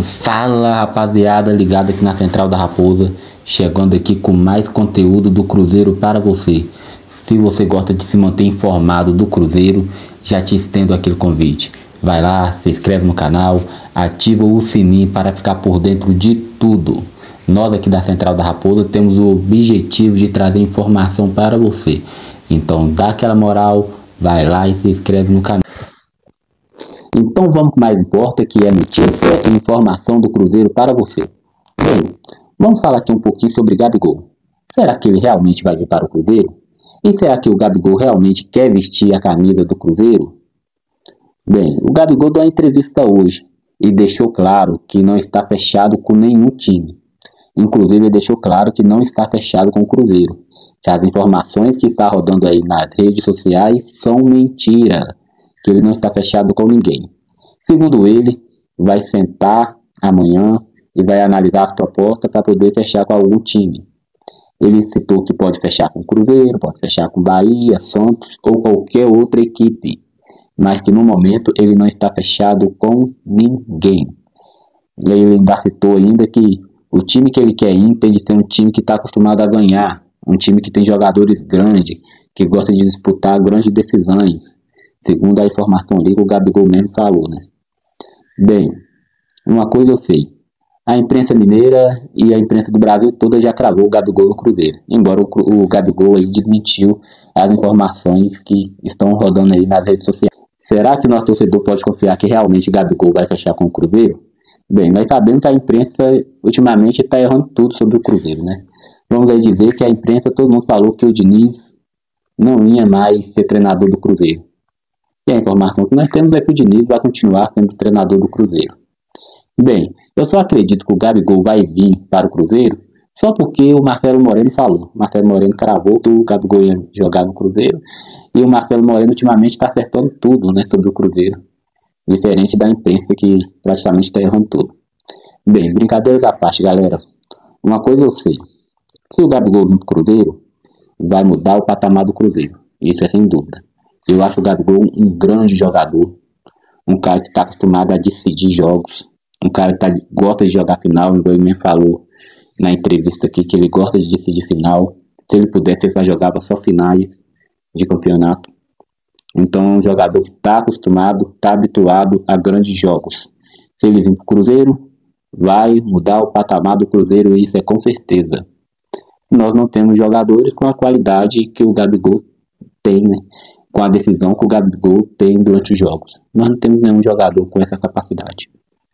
Fala, rapaziada, ligado aqui na Central da Raposa, chegando aqui com mais conteúdo do Cruzeiro para você. Se você gosta de se manter informado do Cruzeiro, já te estendo aquele convite. Vai lá, se inscreve no canal, ativa o sininho para ficar por dentro de tudo. Nós aqui da Central da Raposa temos o objetivo de trazer informação para você. Então dá aquela moral, vai lá e se inscreve no canal. Então vamos com o que mais importa, que é notícia e informação do Cruzeiro para você. Bem, vamos falar aqui um pouquinho sobre Gabigol. Será que ele realmente vai vir para o Cruzeiro? E será que o Gabigol realmente quer vestir a camisa do Cruzeiro? Bem, o Gabigol deu uma entrevista hoje e deixou claro que não está fechado com nenhum time. Inclusive ele deixou claro que não está fechado com o Cruzeiro, que as informações que está rodando aí nas redes sociais são mentira, que ele não está fechado com ninguém. Segundo ele, vai sentar amanhã e vai analisar as propostas para poder fechar com algum time. Ele citou que pode fechar com o Cruzeiro, pode fechar com Bahia, Santos ou qualquer outra equipe, mas que no momento ele não está fechado com ninguém. E ele ainda citou ainda que o time que ele quer ir tem de ser um time que está acostumado a ganhar, um time que tem jogadores grandes, que gosta de disputar grandes decisões, segundo a informação ali que o Gabigol mesmo falou, né? Bem, uma coisa eu sei, a imprensa mineira e a imprensa do Brasil toda já cravou o Gabigol no Cruzeiro, embora o Gabigol aí desmentiu as informações que estão rodando aí nas redes sociais. Será que nosso torcedor pode confiar que realmente o Gabigol vai fechar com o Cruzeiro? Bem, nós sabemos que a imprensa ultimamente está errando tudo sobre o Cruzeiro, né? Vamos aí dizer que a imprensa, todo mundo falou que o Diniz não ia mais ser treinador do Cruzeiro. E a informação que nós temos é que o Diniz vai continuar sendo treinador do Cruzeiro. Bem, eu só acredito que o Gabigol vai vir para o Cruzeiro só porque o Marcelo Moreno falou. O Marcelo Moreno cravou que o Gabigol ia jogar no Cruzeiro. E o Marcelo Moreno ultimamente está acertando tudo, né, sobre o Cruzeiro. Diferente da imprensa que praticamente está errando tudo. Bem, brincadeiras à parte, galera. Uma coisa eu sei. Se o Gabigol vir para o Cruzeiro, vai mudar o patamar do Cruzeiro. Isso é sem dúvida. Eu acho o Gabigol um grande jogador. Um cara que está acostumado a decidir jogos. Um cara que gosta de jogar final, igual ele mesmo falou na entrevista aqui, que ele gosta de decidir final. Se ele pudesse, ele só jogava só finais de campeonato. Então é um jogador que está acostumado, está habituado a grandes jogos. Se ele vir para o Cruzeiro, vai mudar o patamar do Cruzeiro, e isso é com certeza. Nós não temos jogadores com a qualidade que o Gabigol tem, né? Com a decisão que o Gabigol tem durante os jogos. Nós não temos nenhum jogador com essa capacidade.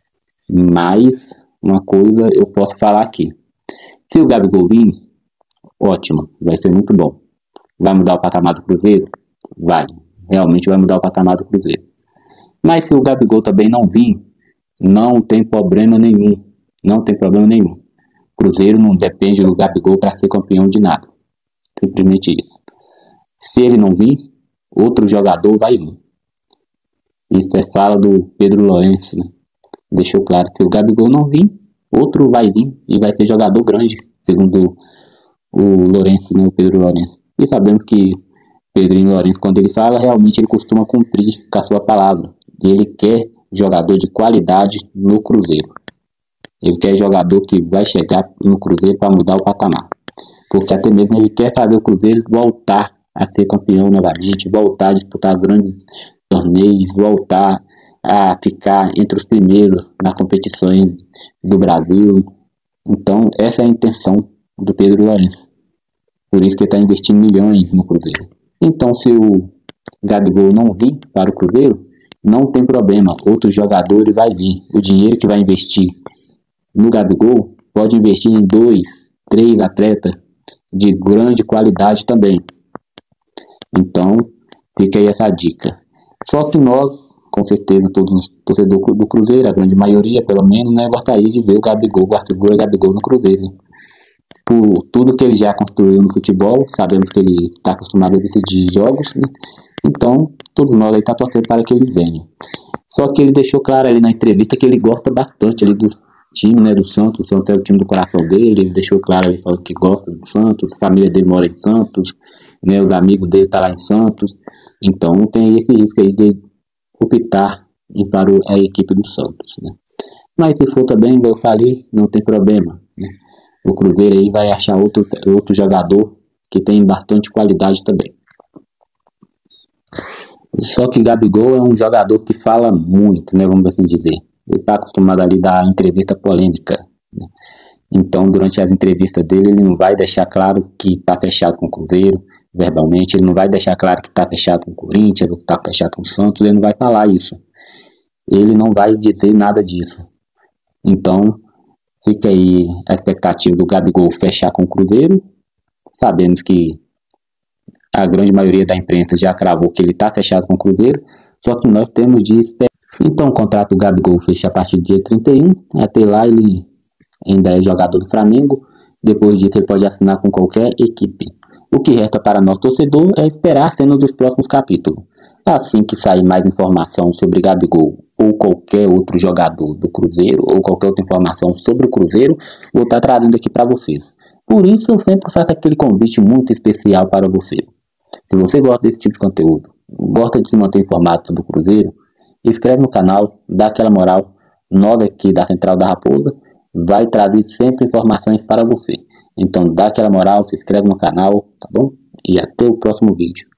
Mas uma coisa eu posso falar aqui. Se o Gabigol vir, ótimo, vai ser muito bom. Vai mudar o patamar do Cruzeiro? Vai. Realmente vai mudar o patamar do Cruzeiro. Mas se o Gabigol também não vir, não tem problema nenhum. Não tem problema nenhum. O Cruzeiro não depende do Gabigol para ser campeão de nada. Simplesmente isso. Se ele não vir, outro jogador vai vir. Isso é fala do Pedro Lourenço, né? Deixou claro que se o Gabigol não vir, outro vai vir e vai ter jogador grande, segundo o Lourenço, né? O Pedro Lourenço. E sabemos que Pedrinho Lourenço, quando ele fala, realmente ele costuma cumprir com a sua palavra. E ele quer jogador de qualidade no Cruzeiro. Ele quer jogador que vai chegar no Cruzeiro para mudar o patamar. Porque até mesmo ele quer fazer o Cruzeiro voltar a ser campeão novamente, voltar a disputar grandes torneios, voltar a ficar entre os primeiros nas competições do Brasil. Então essa é a intenção do Pedro Lourenço. Por isso que ele está investindo milhões no Cruzeiro. Então, se o Gabigol não vir para o Cruzeiro, não tem problema, outros jogadores vai vir. O dinheiro que vai investir no Gabigol pode investir em 2, 3 atletas de grande qualidade também. Então, fica aí essa dica. Só que nós, com certeza, todos os torcedores do Cruzeiro, a grande maioria, pelo menos, né, gostaria de ver o Gabigol, a figura Gabigol no Cruzeiro, né? Por tudo que ele já construiu no futebol, sabemos que ele está acostumado a decidir jogos, né? Então todos nós aí estamos torcendo para que ele venha. Só que ele deixou claro ali na entrevista que ele gosta bastante ali do time, né, do Santos. O Santos é o time do coração dele. Ele deixou claro ali, falando que gosta do Santos, a família dele mora em Santos, né, os amigos dele estão lá em Santos. Então tem esse risco aí de optar em para a equipe do Santos, né? Mas se for também, igual eu falei, não tem problema, né? O Cruzeiro aí vai achar outro jogador que tem bastante qualidade também. Só que Gabigol é um jogador que fala muito, né? Vamos assim dizer. Ele está acostumado ali a dar entrevista polêmica, né? Então, durante as entrevistas dele, ele não vai deixar claro que está fechado com o Cruzeiro, verbalmente. Ele não vai deixar claro que está fechado com o Corinthians ou que está fechado com o Santos. Ele não vai falar isso. Ele não vai dizer nada disso. Então, fica aí a expectativa do Gabigol fechar com o Cruzeiro. Sabemos que a grande maioria da imprensa já cravou que ele está fechado com o Cruzeiro. Só que nós temos de esperar. Então, o contrato do Gabigol fecha a partir do dia 31. Até lá, ele ainda é jogador do Flamengo. Depois disso, ele pode assinar com qualquer equipe. O que resta para nós torcedor é esperar a cena dos próximos capítulos. Assim que sair mais informação sobre Gabigol ou qualquer outro jogador do Cruzeiro ou qualquer outra informação sobre o Cruzeiro, vou estar trazendo aqui para vocês. Por isso, eu sempre faço aquele convite muito especial para você. Se você gosta desse tipo de conteúdo, gosta de se manter informado sobre o Cruzeiro, inscreve no canal, dá aquela moral. Nós aqui da Central da Raposa vai trazer sempre informações para você. Então dá aquela moral, se inscreve no canal, tá bom? E até o próximo vídeo.